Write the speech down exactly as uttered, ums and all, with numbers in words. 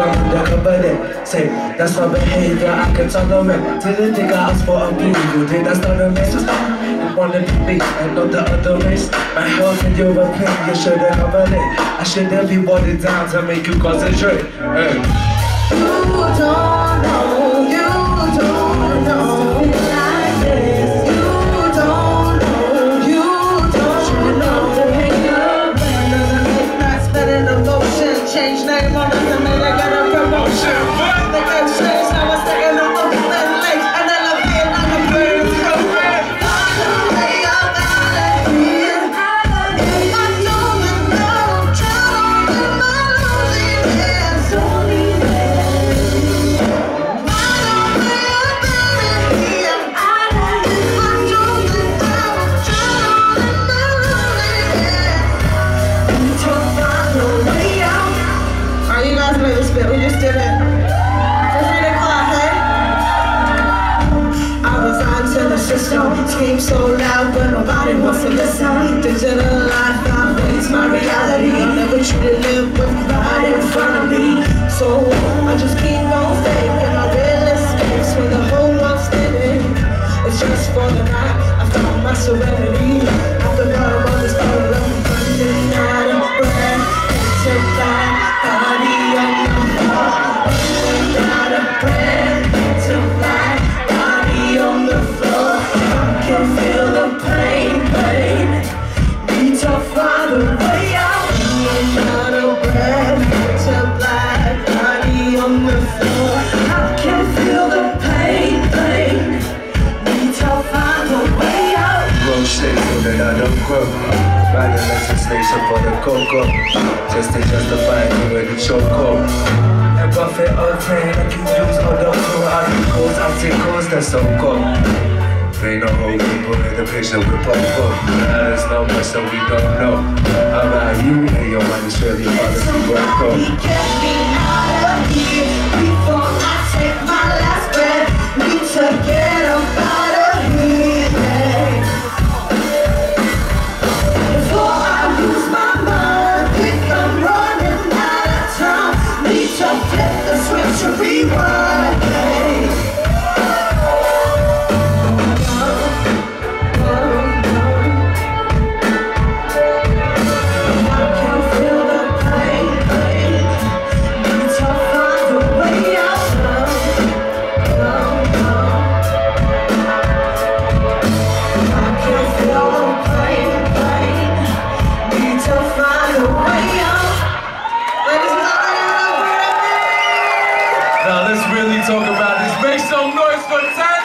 from undercover there. Say, that's my behavior, I can tolerate. Didn't think I asked for a blue, did I start a mess? You wanted to be, and not the other race. My health and your opinion, you should've covered it. I shouldn't be watered down to make you concentrate. Hey. You don't know, you don't know like this. You don't know, you don't know. Doesn't make nice, better devotion. Change name on us and then they got a promotion. They get changed, now I'm staying on the left leg. And then I'm being on the bird program. Find a way out of here. If I don't know, drown in my loneliness. We just did it. For three o'clock, hey? I resigned to the system. Scream so loud, but nobody wants to listen. Digital life, I face my reality. Never truly live with pride in front of me. So I just keep on faking my real escapes when the whole world's spinning. It's just for the night. I found my serenity. At the bottom of this bottle, I'm running out of breath. It's a bad body on the Riding like a station for the cocoa, just to justify me with the choco. And buffet all train, I can use all the two out of course, I'll take course, that's so cool. Ain't no whole people in the picture with Popo. Now there's no much that we don't know about you and your money, surely policy won't go. Get me out of here before I take my last breath. Need to get up out of here. To rewind, hey. I can feel the pain, pain. Need to find a way out. No, no. I can feel the pain, pain. Need to find a way out. Ladies and gentlemen, now let's really talk about this. Make some noise for Thando!